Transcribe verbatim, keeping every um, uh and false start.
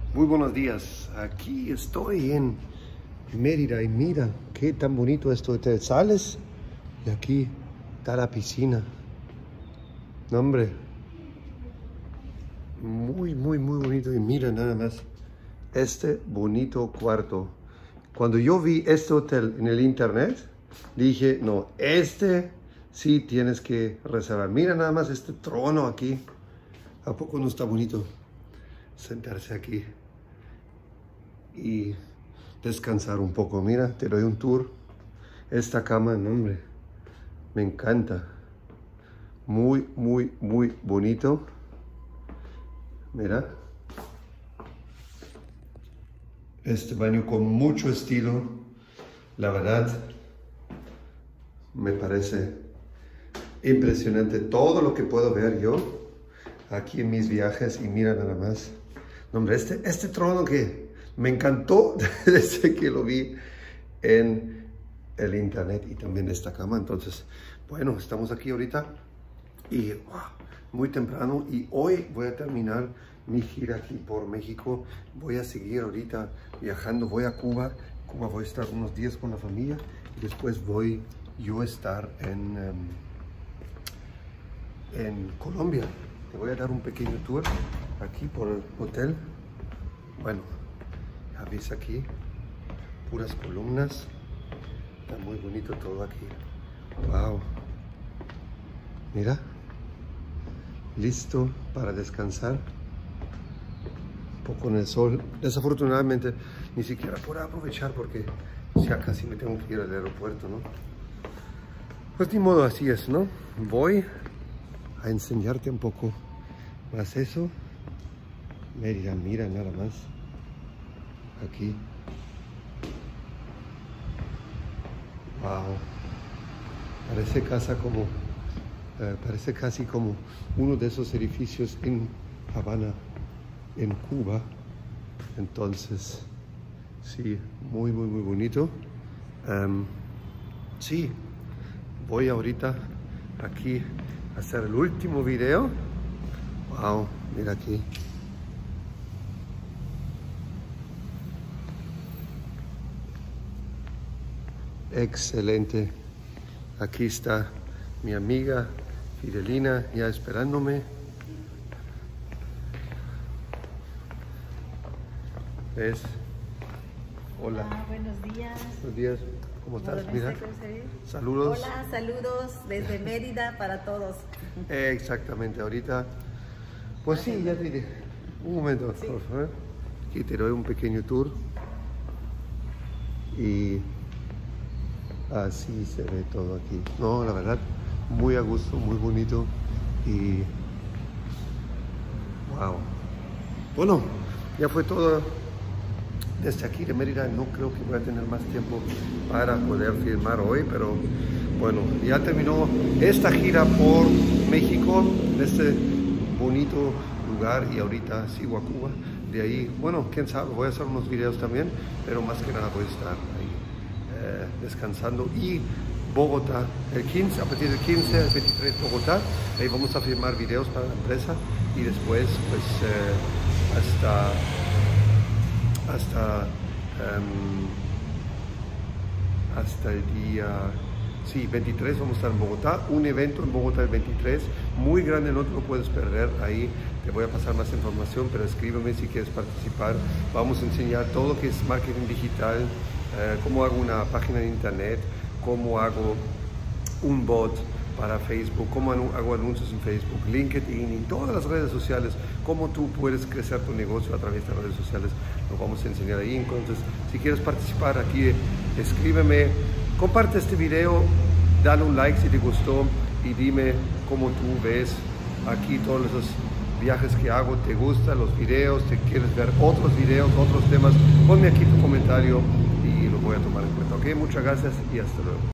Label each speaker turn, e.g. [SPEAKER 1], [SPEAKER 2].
[SPEAKER 1] Muy buenos días, aquí estoy en Mérida y mira qué tan bonito esto. Te sales y aquí está la piscina. No, hombre, muy, muy, muy bonito. Y mira nada más este bonito cuarto. Cuando yo vi este hotel en el internet, dije, no, este sí tienes que reservar. Mira nada más este trono aquí. ¿A poco no está bonito sentarse aquí y descansar un poco? Mira, te doy un tour. Esta cama, no, hombre, me encanta. Muy, muy, muy bonito. Mira. Este baño con mucho estilo. La verdad, me parece impresionante todo lo que puedo ver yo aquí en mis viajes. Y mira nada más. No, hombre, este, este trono que me encantó desde que lo vi en el internet, y también esta cama. Entonces, bueno, estamos aquí ahorita y wow, muy temprano, y hoy voy a terminar mi gira aquí por México. Voy a seguir ahorita viajando, voy a Cuba. Cuba voy a estar unos días con la familia y después voy yo a estar en, um, en Colombia. Te voy a dar un pequeño tour aquí por el hotel. Bueno, ya ves aquí, puras columnas. Está muy bonito todo aquí. Wow. Mira. Listo para descansar. Un poco en el sol. Desafortunadamente, ni siquiera puedo aprovechar porque ya casi me tengo que ir al aeropuerto, ¿no? Pues ni modo, así es, ¿no? Voy a enseñarte un poco más eso. Mérida, mira nada más. Aquí. Wow. Parece casa como, eh, parece casi como uno de esos edificios en Habana, en Cuba. Entonces, sí, muy, muy, muy bonito. Um, sí, voy ahorita aquí a hacer el último video. Wow, mira aquí. Excelente. Aquí está mi amiga Fidelina ya esperándome. ¿Ves? Hola.
[SPEAKER 2] Hola, buenos días.
[SPEAKER 1] Buenos días. ¿Cómo estás?
[SPEAKER 2] Hola,
[SPEAKER 1] Mira. Saludos.
[SPEAKER 2] Hola, saludos desde Mérida para todos.
[SPEAKER 1] Eh, exactamente, ahorita. Pues sí, ya te diré. Un momento, sí, por favor. Aquí te doy un pequeño tour. Y así se ve todo aquí. No, la verdad, muy a gusto, muy bonito. Y wow. Bueno, ya fue todo desde aquí de Mérida. No creo que voy a tener más tiempo para poder filmar hoy, pero bueno, ya terminó esta gira por México, en este bonito lugar, y ahorita sigo a Cuba. De ahí, bueno, quién sabe, voy a hacer unos videos también, pero más que nada voy a estar ahí eh, descansando. Y Bogotá, el quince, a partir del quince al veintitrés Bogotá, ahí vamos a filmar videos para la empresa, y después pues eh, hasta hasta um, hasta el día sí, veintitrés vamos a estar en Bogotá, un evento en Bogotá el veintitrés, muy grande, no te lo puedes perder. Ahí te voy a pasar más información, pero escríbeme si quieres participar. Vamos a enseñar todo lo que es marketing digital, eh, cómo hago una página de internet, cómo hago un bot para Facebook, cómo hago anuncios en Facebook, LinkedIn y todas las redes sociales, cómo tú puedes crecer tu negocio a través de redes sociales. Lo vamos a enseñar ahí. Entonces, si quieres participar aquí, escríbeme, comparte este video, dale un like si te gustó y dime cómo tú ves aquí todos esos viajes que hago. ¿Te gustan los videos? ¿Te quieres ver otros videos, otros temas? Ponme aquí tu comentario y lo voy a tomar en cuenta. Ok, muchas gracias y hasta luego.